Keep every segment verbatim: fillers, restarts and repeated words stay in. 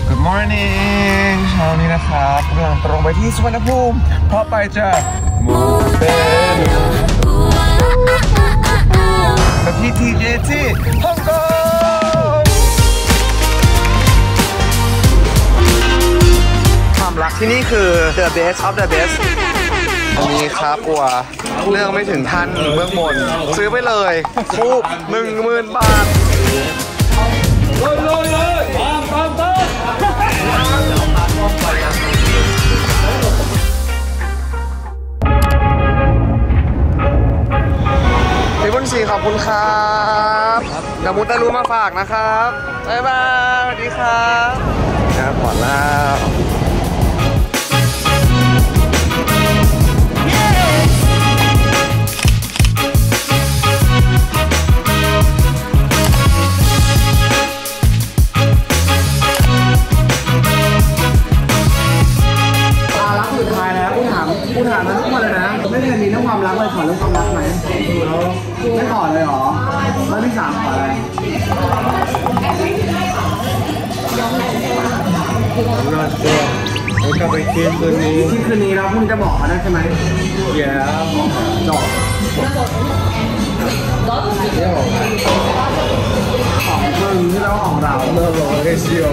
Good morning เช้านี้นะครับกำลังตรงไปที่สุวรรณภูมิเพราะไปจะมูเตลูกับที่ทีเจที่ฮ่องกงความรักที่นี่คือ the best of the best อันนี้ครับกลัวเรื่องไม่ถึงท่านเบื้องบนซื้อไปเลยคูบหนึ่งหมื่นบาทพี่บุญศรีขอบคุณครับเดี๋ยวมุตะรู้มาฝากนะครับบ๊ายบายสวัสดีครับครับหมดแล้วกูถามมาทุกคนเลยนะไม่เคยมีเรื่องความรักเลยขอเรื่องความรักไหมไม่ขอเลยหรอแล้วพี่สามขออะไรเราจะไปเที่ยวคืนนี้ที่คืนนี้เราพรุ่งจะบอกเขาได้ใช่ไหมเดี๋ยวจบของเพิ่งที่เราของเราเราบอกให้เชียว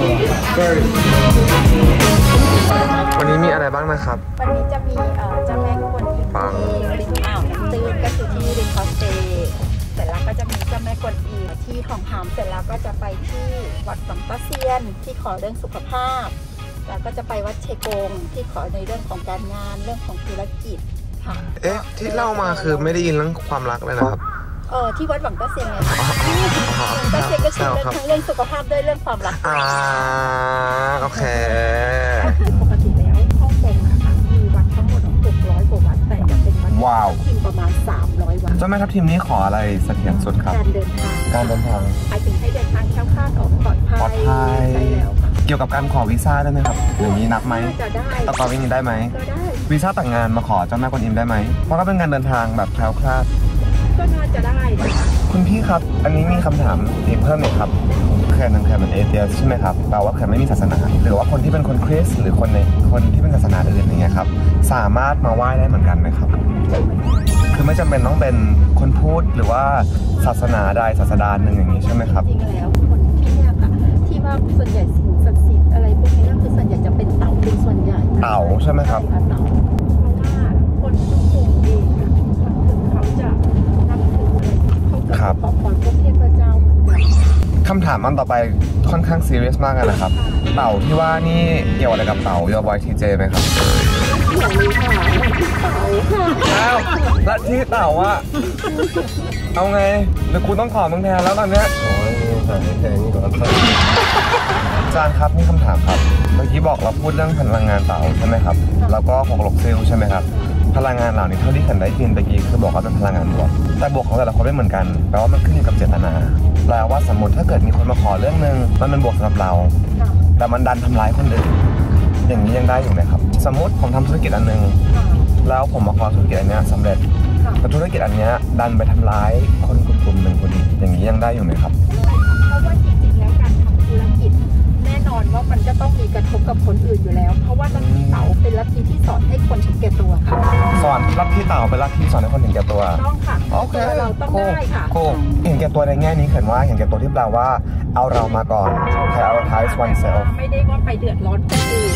วันนี้มีอะไรบ้างนะครับวันนี้จะมีเจ้าแม่กวนอิมที่ริมอ่าวน้ำตื้นก็คือที่ริมคอสเตย์เสร็จแล้วก็จะมีเจ้าแม่กวนอิมที่หองหามเสร็จแล้วก็จะไปที่วัดสัมปะเซียนที่ขอเรื่องสุขภาพแล้วก็จะไปวัดเชกงที่ขอในเรื่องของการงานเรื่องของธุรกิจค่ะเอ๊ะที่เล่ามาคือไม่ได้ยินเรื่องความรักเลยนะครับเออที่วัดหวังตะเซียนไงตะเซียนก็คือเรื่องทั้งเรื่องสุขภาพด้วยเรื่องความรักอ่าโอเคปกติแล้วฮ่องกงนะคะมีวัดทั้งหมดหกร้อยกว่าวัดแต่จะเป็นวัดทีมประมาณสามร้อยวัดเจ้าแม่ทับทิมนี้ขออะไรเสถียรสุดครับการเดินทางการเดินทางหมายถึงให้เดินทางแคล้วคลาดออกปลอดภัยใช่แล้วค่ะเกี่ยวกับการขอวีซ่าได้ไหมครับอย่างนี้นับไหมจะได้ตะกอวิ่งได้ไหมก็ได้วีซ่าแต่งงานมาขอเจ้าแม่กวนอิมได้ไหมเพราะก็เป็นการเดินทางแบบแคล้วคลาดก็น่าจะได้คุณพี่ครับอันนี้มีคำถามอีกเพิ่มหนึ่งครับเขื่อนนึงเขื่อนเป็นเอเทียสใช่ไหมครับแปลว่าเขื่อนไม่มีศาสนาหรือว่าคนที่เป็นคนคริสต์หรือคนในคนที่เป็นศาสนาอื่นอย่างเงี้ยครับสามารถมาไหว้ได้เหมือนกันไหมครับคือไม่จำเป็นต้องเป็นคนพูดหรือว่าศาสนาใดศาสดาหนึ่งอย่างนี้ใช่ไหมครับจริงแล้วคนที่เนี่ยค่ะที่ว่าส่วนใหญ่สิ่งศักดิ์สิทธิ์อะไรพวกนี้ก็คือส่วนใหญ่จะเป็นเต่าเป็นส่วนใหญ่เต่าใช่ไหมครับเต่าเพราะว่าคนฮ่องกงเองเขาจะนับถือเขาจะขอพรพระเทพเจ้าคำถามอันต่อไปค่อนข้างซีเรียสมากเลยนะครับเต่าที่ว่านี่เกี่ยวอะไรกับเต่ายอบอยทีเจไหมครับเกี่ยวเลยค่ะเต่าค่ะอ้าวลัทธิเต่าอะเอาไงหรือคุณต้องขอมึงแทนแล้วตอนเนี้ยโอ้ยขอแทนนี่ก่อนอาจารย์ครับนี่คำถามครับเมื่อกี้บอกเราพูดเรื่องพลังงานเต่าใช่ไหมครับแล้วก็หกหลกซิลใช่ไหมครับพลังงานเหล่านี้เท่าที่ฉันได้ยินตะกี้คือบอกว่าเป็นพลังงานบวกแต่บวกของแต่ละคนไม่เหมือนกันแปลว่ามันขึ้นอยู่กับเจตนาแปลว่าสมมติถ้าเกิดมีคนมาขอเรื่องนึงมันเป็นบวกสำหรับเราแต่มันดันทำร้ายคนอื่นอย่างนี้ยังได้อยู่ไหมครับสมมติผมทำธุรกิจอันนึงแล้วผมมาขอธุรกิจอันนี้สำเร็จแต่ธุรกิจอันนี้ดันไปทำร้ายคนกลุ่มหนึ่งคนอย่างนี้ยังได้อยู่ไหมครับเพราะว่าจริงๆแล้วการทำธุรกิจแน่นอนว่ามันจะต้องมีกระทบกับคนอื่นอยู่แล้วเพราะว่าลัทธิเต๋าเป็นลัทธิที่สอนให้คนถึงแก่ตัวค่ะสอนลัทธิเต๋าเป็นลัทธิสอนให้คนถึงแก่ตัวต้องค่ะโอเคเราต้องได้ค่ะโค้เห็นแก่ตัวในแง่นี้เขียนว่าเห็นแก่ตัวที่แปลว่าเอาเรามาก่อน prioritize oneself ไม่ได้ว่าไปเดือดร้อนคนอื่น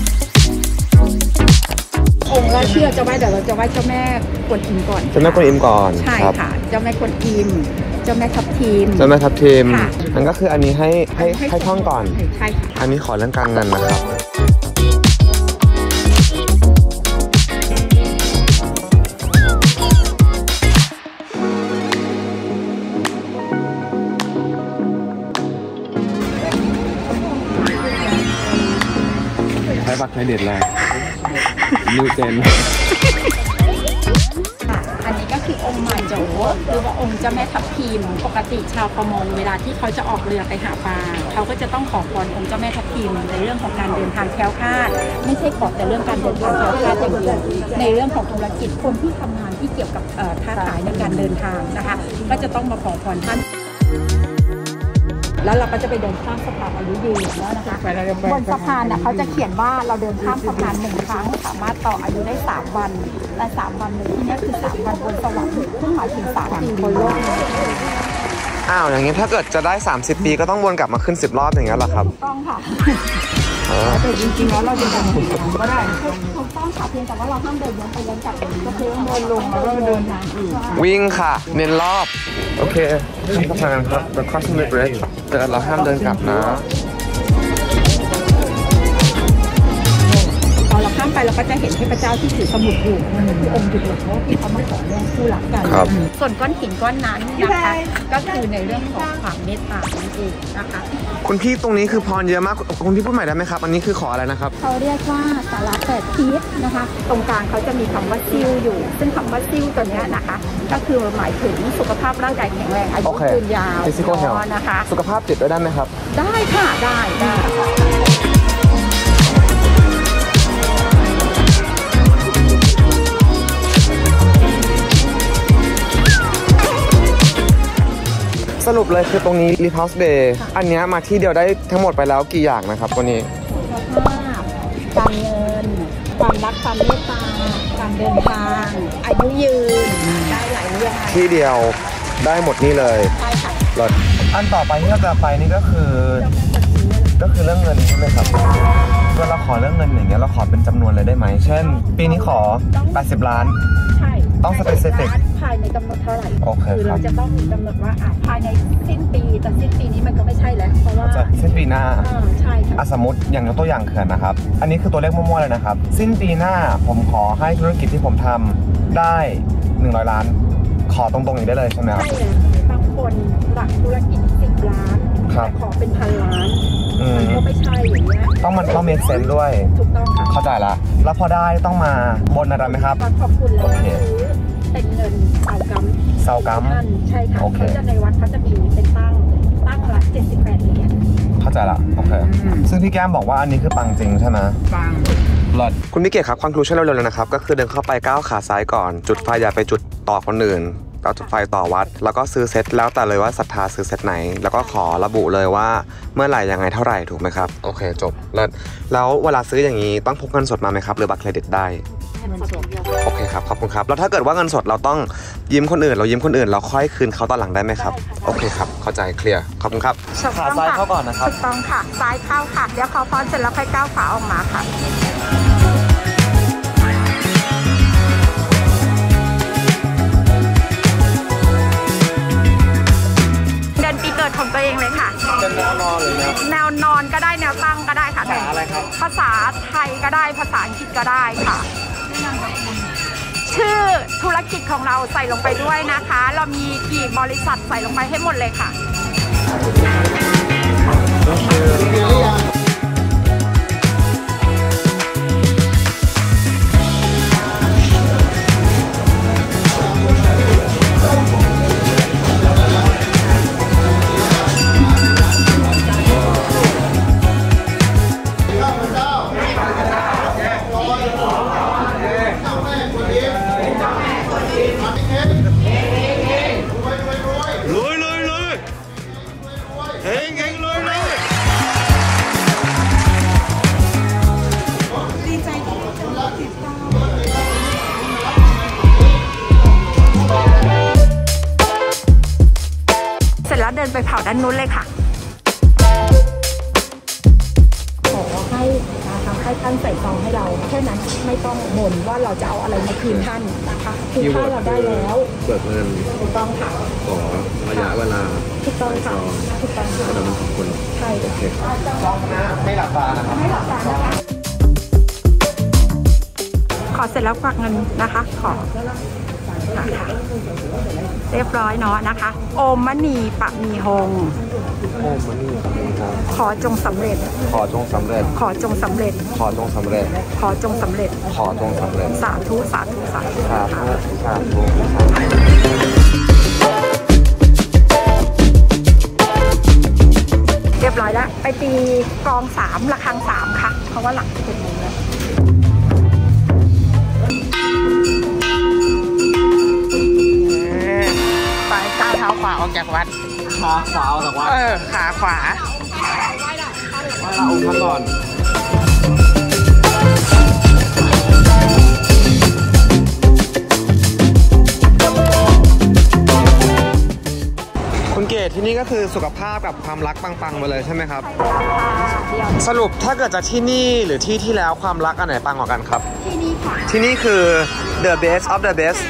องค์แรกที่เราจะไหว้เดี๋ยวเราจะไหว้เจ้าแม่กวนอิมก่อนเจ้าแม่กวนอิมก่อนใช่ค่ะเจ้าแม่กวนอิมเจ้าแม่ทับทิมเจ้าแม่ทับทิมอันก็คืออันนี้ให้ให้ให้ท่องก่อนใช่ค่ะอันนี้ขอเรื่องการเงินนะครับใช้บัตรใช้เด็ดเลยนิวเจนอันนี้ก็คือองค์มาโจหรือว่าองค์เจ้าแม่ทับทิมปกติชาวประมงเวลาที่เขาจะออกเรือไปหาปลาเขาก็จะต้องขอพรองค์เจ้าแม่ทับทิมในเรื่องของการเดินทางแคล้วคลาดไม่ใช่ขอแต่เรื่องการเดินทางแคล้วคลาดอย่างเดียวในเรื่องของธุรกิจคนที่ทำงานที่เกี่ยวกับค้าขายในการเดินทางนะคะก็จะต้องมาขอพรท่านแล้วเราก็จะไปเดินข้ามสะพานอายุยืนแล้วนะคะบนสะพานเนี่ยเขาจะเขียนว่าเราเดินข้ามสะพานหนึ่งครั้งสามารถต่ออายุได้สามวันและสามวันในที่นี้คือสามวันบนสวรรค์ซึ่งหมายถึงสามปีบนโลกนี้อ้าวอย่างนี้ถ้าเกิดจะได้สามสิบปีก็ต้องวนกลับมาขึ้นสิบรอบอย่างเงี้ยเหรอครับต้องค่ะแต่จริงๆแล้วเราจะทำกี่ครั้งก็ได้ถูกต้องค่ะเพียงแต่ว่าเราห้ามเดินย้อนไปย้อนกลับก็คือเดินลงแล้วก็เดินทางอื่นวิ่งค่ะเน้นรอบโอเคข้ามสะพานครับ The Cosmic Bridge แต่เราห้ามเดินกลับนะพอเราข้ามไปเราก็จะเห็นเทพเจ้าที่ถือสมุดอยู่มันคือองค์หยุดหลวงที่เขามาขอเรื่องคู่รักกันส่วนก้อนหินก้อนนั้นนะคะก็คือในเรื่องของความเมตตานั่นเองนะคะคุณพี่ตรงนี้คือพรเยอะมากคุณพี่พูดใหม่ได้ไหมครับอันนี้คือขออะไรนะครับเขาเรียกว่าสาระแปดทิศนะคะตรงกลางเขาจะมีคำว่าซิลอยู่ซึ่งคำว่าซิลตัวนี้นะคะก็คือหมายถึงสุขภาพร่างกายแข็งแรงอายุยืนยาวนะคะสุขภาพจิตด้วยได้ไหมครับได้ค่ะได้ได้สรุปเลยคือตรงนี้ Repulse Bay อันนี้มาที่เดียวได้ทั้งหมดไปแล้วกี่อย่างนะครับตัวนี้สุขภาพการเงินความรักความเมตตาการเดินทางอายุยืนได้หลายเรื่องที่เดียวได้หมดนี่เลยใช่ค่ะรถอันต่อไปที่เราจะไปนี่ก็คือก็คือเรื่องเงินใช่ไหมครับเวลาเราขอเรื่องเงินอย่างเงี้ยเราขอเป็นจำนวนเลยได้ไหมเช่นปีนี้ขอแปดสิบล้านใช่ต้องสเปซิฟิกภายในกำหนดเท่าไหร่โอเคคือเราจะต้องมีกำหนดว่าภายในสิ้นปีแต่สิ้นปีนี้มันก็ไม่ใช่แล้วเพราะว่าสิ้นปีหน้าใช่ค่ะสมมติอย่างยกตัวอย่างเขื่อนนะครับอันนี้คือตัวเลขมั่วๆเลยนะครับสิ้นปีหน้าผมขอให้ธุรกิจที่ผมทำได้หนึ่งร้อยล้านขอตรงๆนี้ได้เลยใช่ไหมครับใช่เลยบางคนหลักธุรกิจสิบล้านแต่ขอเป็นพันล้านมันก็ไม่ใช่อย่างเงี้ยต้องมันต้องเมคเซนส์ด้วยถูกต้องค่ะเข้าใจละแล้วพอได้ต้องมาบนอะไรไหมครับขอบคุณแล้วซื้อเป็นเงินเสากัมเสากัมใช่ค่ะเขาจะในวัดเขาจะมีเป็นตั้งตั้งละเจ็ดสิบแปดเหรียญเข้าใจละโอเคซึ่งพี่แก้มบอกว่าอันนี้คือปังจริงใช่ไหมปังหลอดคุณพี่เกศครับคอนคลูชั่นเร็วๆเลยนะครับก็คือเดินเข้าไปก้าวขาซ้ายก่อนจุดไฟอย่าไปจุดต่อคนอื่นเอาไฟต่อวัดแล้วก็ซื้อเซตแล้วแต่เลยว่าศรัทธาซื้อเซตไหนแล้วก็ขอระบุเลยว่าเมื่อไหร่ยังไงเท่าไหร่ถูกไหมครับโอเคจบแล้วแล้วเวลาซื้ออย่างนี้ต้องพกเงินสดมาไหมครับหรือบัตรเครดิตได้โอเคครับขอบคุณครับแล้วถ้าเกิดว่าเงินสดเราต้องยืมคนอื่นเรายืมคนอื่นเราค่อยคืนเขาตอนหลังได้ไหมครับโอเคครับเข้าใจเคลียร์ขอบคุณครับขาซ้ายเข้าก่อนนะครับถูกต้องค่ะซ้ายเข้าค่ะเดี๋ยวขอพรเสร็จแล้วค่อยก้าวขาออกมาค่ะของตัวเองเลยค่ะเป็นแนวนอนหรือแนวแนวนอนก็ได้แนวตั้งก็ได้ค่ะภาษาอะไรครับภาษาไทยก็ได้ภาษาอังกฤษก็ได้ค่ะชื่อธุรกิจของเราใส่ลงไปด้วยนะคะเรามีกี่บริษัทใส่ลงไปให้หมดเลยค่ะแล้วเดินไปเผาด้านนู้นเลยค่ะขอให้นะคะให้ท่านใส่ซองให้เราแค่นั้นไม่ต้องบ่นว่าเราจะเอาอะไรมาคืนท่านนะคะคือถ้าเราได้แล้วเบิกเงินถูกต้องค่ะขอระยะเวลาถูกต้องค่ะถูกต้องค่ะเราเป็นคนใช่โอเคลองนะไม่หลับตานะครับไม่หลับตานะคะขอเสร็จแล้วกวักเงินนะคะขอเรียบร้อยเนาะนะคะโอมมณีปะมีหงโอมมณีปะมีหงขอจงสำเร็จขอจงสำเร็จขอจงสำเร็จขอจงสำเร็จขอจงสำเร็จขอจงสำเร็จสาธุสาธุสาธุสาธุสาธุเรียบร้อยแล้วไปตีกองสามระฆังสามค่ะเพราะว่าหลังเป็นอย่างนี้ไปก้าวเท้าขวาออกจากวัดขาขวาแต่ว่าเออขาขวาว่าเราองค์ท่านก่อนคุณเกศที่นี่ก็คือสุขภาพกับความรักปังๆไปเลยใช่ไหมครับสรุปถ้าเกิดจะที่นี่หรือที่ที่แล้วความรักอันไหนปังกว่ากันครับที่นี่ค่ะที่นี่คือ the best of the best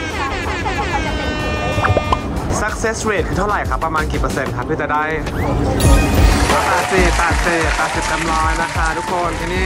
success rate คือเท่าไหร่ครับประมาณกี่เปอร์เซ็นต์ครับที่จะได้แปดสิบ แปดสิบ แปดสิบเต็มร้อยนะคะทุกคนที่นี่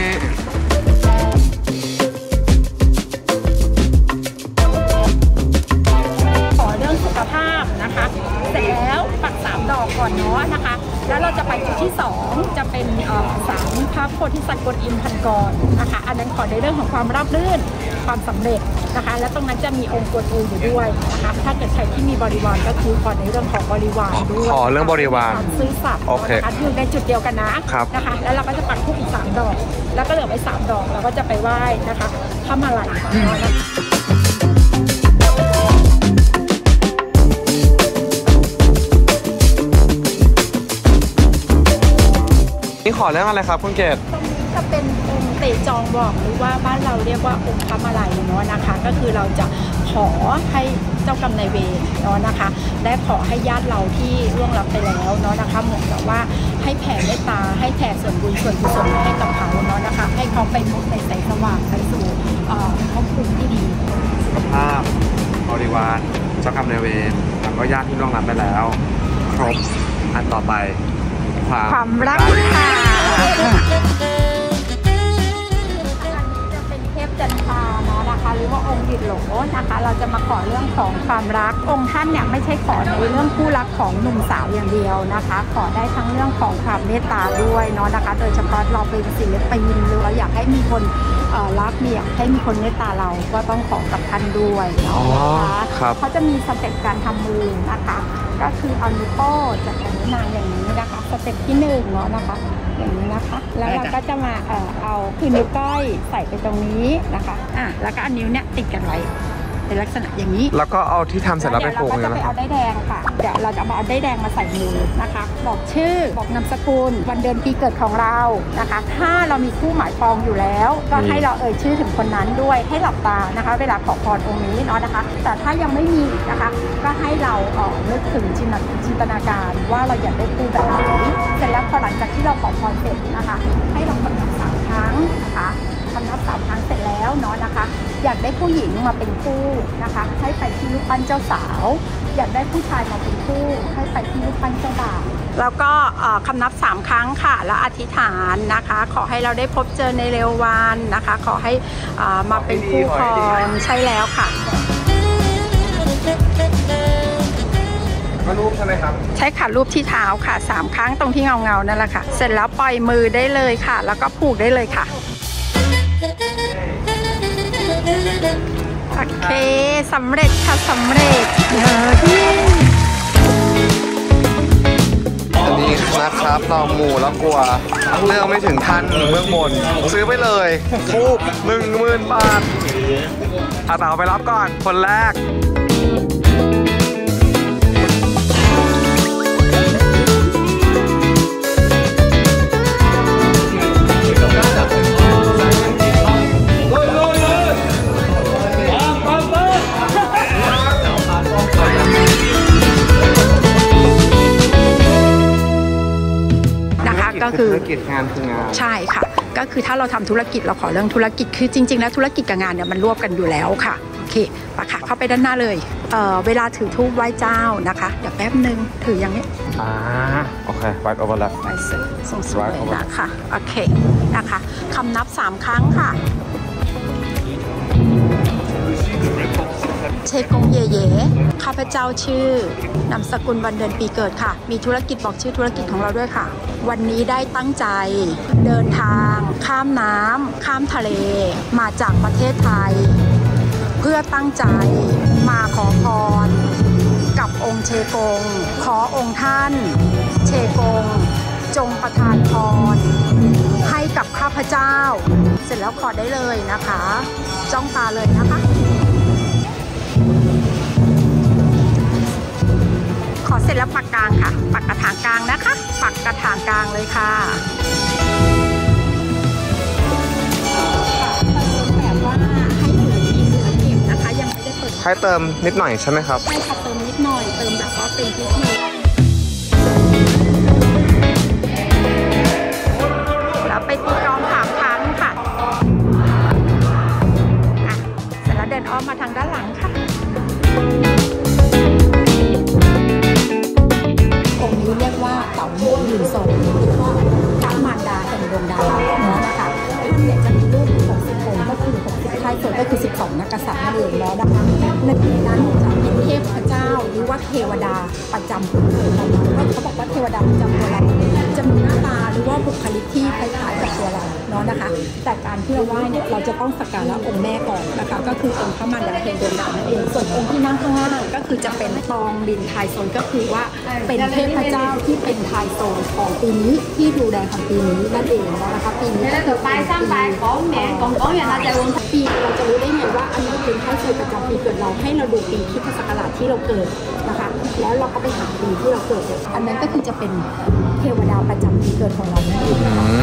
ขอเรื่องสุขภาพนะคะเสร็จแล้วปักสามดอกก่อนเนาะนะคะแล้วเราจะไปจุดที่สองจะเป็นสามพระโพธิสัตว์กวนอิมพันกรนะคะอันนั้นขอในเรื่องของความราบรื่นความสำเร็จนะคะและตรงนั้นจะมีองค์กวนอูอยู่ด้วยนะคะถ้าเกิดใครที่มีบริวารก็คือขอในเรื่องของบริวารด้วยขอเรื่องบริวารซื้อสัตว์นะคะอยู่ในจุดเดียวกันนะนะคะแล้วเราก็จะปักธูปอีกสามดอกแล้วก็เหลือไว้สามดอกเราก็จะไปไหว้นะคะพระมาลัยนี่ขอเรื่องอะไรครับคุณเกศตรงนี้จะเป็นองค์เตจองบอกหรือว่าบ้านเราเรียกว่าองค์พระมาลัยเนาะนะคะก็คือเราจะขอให้เจ้ากรรมนายเวรเนาะนะคะและขอให้ญาติเราที่ล่วงลับไปแล้วเนาะนะคะเหมือนกับว่าให้แผ่เมตตาให้แผ่ส่วนบุญส่วนกุศลให้กับเขาเนาะนะคะให้เขาไปมุดในแสงสว่างไปสู่ภพภูมิที่ดีสุขภาพบริวารเจ้ากรรมนายเวรแล้วก็ญาติที่ล่วงลับไปแล้วครบอันต่อไปความรักค่ะจะเป็นเทพจันทราเนาะนะคะหรือว่าองค์หยิดโหลนะคะเราจะมาขอเรื่องของความรักองค์ท่านเนี่ยไม่ใช่ขอในเรื่องคู่รักของหนุ่มสาวอย่างเดียวนะคะขอได้ทั้งเรื่องของความเมตตาด้วยเนาะนะคะโดยเฉพาะเราเป็นศิลปินหรือเราอยากให้มีคนรักเนี่ยให้มีคนเมตตาเราก็ต้องขอกับท่านด้วยเนาะนะคะเขาจะมีสเต็ปการทำมือนะคะก็คือเอานิ้วโป้งจากนิ้วนางอย่างนี้นะคะสเต็ปที่หนึ่งเนาะนะคะอย่างนี้นะคะแล้วเราก็จะมาเอ่อเอาคือนิ้วก้อยใส่ไปตรงนี้นะคะอ่ะแล้วก็เอานิ้วเนี้ยติดกันไว้เป็นลักษณะอย่างนี้แล้วก็เอาที่ทำเสร็จแล้วไปผูกเลยนะเราก็จะไปเอาได้แดงค่ะเดี๋ยวเราจะมาเอาได้แดงมาใส่มือนะคะบอกชื่อบอกนามสกุลวันเดือนปีเกิดของเรานะคะถ้าเรามีคู่หมายปองอยู่แล้วก็ให้เราเอ่ยชื่อถึงคนนั้นด้วยให้หลับตานะคะเวลาขอพรองค์นี้เนาะนะคะแต่ถ้ายังไม่มีนะคะก็ให้เราเอ่อนึกถึงจินตนาการว่าเราอยากได้คู่แบบไหนเสร็จแล้วพอหลังจากที่เราขอพรเสร็จนะคะให้เรากดนับสามครั้งนะคะคำนับสามครั้งเสร็จแล้วเนาะนะคะอยากได้ผู้หญิงมาเป็นคู่นะคะให้ไปที่รูปปั้นเจ้าสาวอยากได้ผู้ชายมาเป็นคู่ให้ไปที่รูปปั้นเจ้าบ่าวแล้วก็คำนับสามครั้งค่ะแล้วอธิษฐานนะคะขอให้เราได้พบเจอในเร็ววันนะคะขอให้มาเป็นคู่ครองใช่แล้วค่ะรูปใช่ไหมครับใช่ค่ะรูปที่เท้าค่ะสามครั้งตรงที่เงาเงานั่นแหละค่ะเสร็จแล้วปล่อยมือได้เลยค่ะแล้วก็ผูกได้เลยค่ะโอเคสำเร็จค่ะสำเร็จอันนี้นะครับเราหมู่แล้วกลัวเรื่องไม่ถึงท่านเบื้องบนซื้อไปเลยทูบหนึ่งหมื่นบาทอาเต๋าไปรับก่อนคนแรกก็คือธุรกิจงานคืองานใช่ค่ะก็คือถ้าเราทำธุรกิจเราขอเรื่องธุรกิจคือจริงๆแล้วธุรกิจกับงานเนี่ยมันรวบกันอยู่แล้วค่ะโอเคปะค่ะเข้าไปด้านหน้าเลยเอ่อเวลาถือธูปไหว้เจ้านะคะเดี๋ยวแป๊บนึงถืออย่างนี้อ่าโอเค right over left ไปเสร็จส่งสวยนะคะโอเคนะคะคำนับสามครั้งค่ะเชกงเย่เย่ข้าพเจ้าชื่อนามสกุลวันเดือนปีเกิดค่ะมีธุรกิจบอกชื่อธุรกิจของเราด้วยค่ะวันนี้ได้ตั้งใจเดินทางข้ามน้ำข้ามทะเลมาจากประเทศไทยเพื่อตั้งใจมาขอพรกับองค์เชกงขอองค์ท่านเชกงจงประทานพรให้กับข้าพเจ้าเสร็จแล้วขอได้เลยนะคะจ้องตาเลยนะคะขอเสร็จแล้วปักกลางค่ะปักกระถางกลางนะคะปักกระถางกลางเลยค่ะแบบว่าให้เหลือกินเหลือเก็บนะคะยังไม่ได้เปิดให้เติมนิดหน่อยใช่ไหมครับใช่ค่ะเติมนิดหน่อยเติมแบบว่าเป็นพิธีแล้วไปตีกลองสามครั้งค่ะอ่ะเสร็จแล้วเดินอ้อมมาทางด้านหลังค่ะองค์นี้เรียกว่าเต่าหมุนหรือทรงหรือว่าพระมารดาแห่งดวงดาวเนาะนะคะท่านเนี่ยจะมีรูปหกสิบองค์ก็คือหกสิบท้ายส่วนก็คือสิบสองนักกษัตริย์นั่นเองเนาะนะคะในปีนั้นจะเป็นเทพเจ้าหรือว่าเทวดาประจำตัวเราก็เขาบอกว่าเทวดาประจำตัวเราจะมีหน้าตาหรือว่าบุคลิกที่คล้ายๆกับตัวเราเนาะนะคะแต่การที่เราไหว้เนี่ยเราจะต้องสักการะองค์แม่ก่อนนะคะก็คือองค์พระมารดาแห่งดวงดาวนั่นเองส่วนองค์ที่นั่งข้างล่างก็คือจะเป็นทองดินไทยโซนก็คือว่าเป็นเทพเจ้าที่เป็นไทยโซนของปีนี้ที่ดูแลของปีนี้นั่นเองนะคะปีนี้ก็คือปีของแม่ของของอย่างเราจะรวมปีเราจะรู้ได้ไงว่าอันนี้เป็นไทยโซนประจำปีเกิดเราให้เราดูปีคริสตศักราชที่เราเกิดนะคะแล้วเราก็ไปหาปีที่เราเกิดอันนั้นก็คือจะเป็นเทวดาประจำปีเกิดของเรานั่นเอง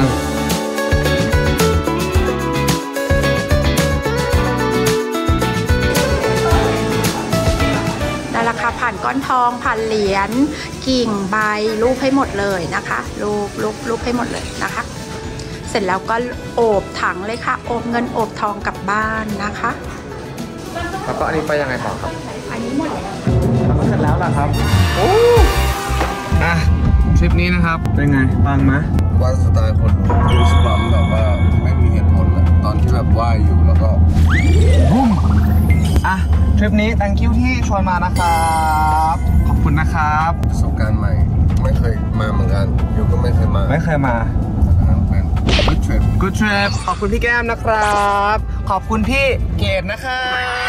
นั่นแหละค่ะผ่านก้อนทองผ่านเหรียญกิ่งใบรูปให้หมดเลยนะคะรูปรูปรูปให้หมดเลยนะคะเสร็จแล้วก็โอบถังเลยค่ะโอบเงินโอบทองกลับบ้านนะคะแล้วก็อันนี้ไปยังไงต่อครับอันนี้หมดแล้วแล้วก็เสร็จแล้วล่ะครับโอ้อ่ะทริปนี้นะครับเป็นไงปังไหมว่าสไตล์คนดูสปัมแบบว่าไม่มีเหตุผลอะตอนที่แบบว่ายอยู่แล้วก็บุ้มอ่ะทริปนี้ thank you ที่ชวนมานะครับขอบคุณนะครับประสบการณ์ใหม่ไม่เคยมาเหมือนกันอยู่ก็ไม่เคยมาไม่เคยมาเป็น good trip good trip ขอบคุณพี่แก้มนะครับขอบคุณพี่เกดนะครับ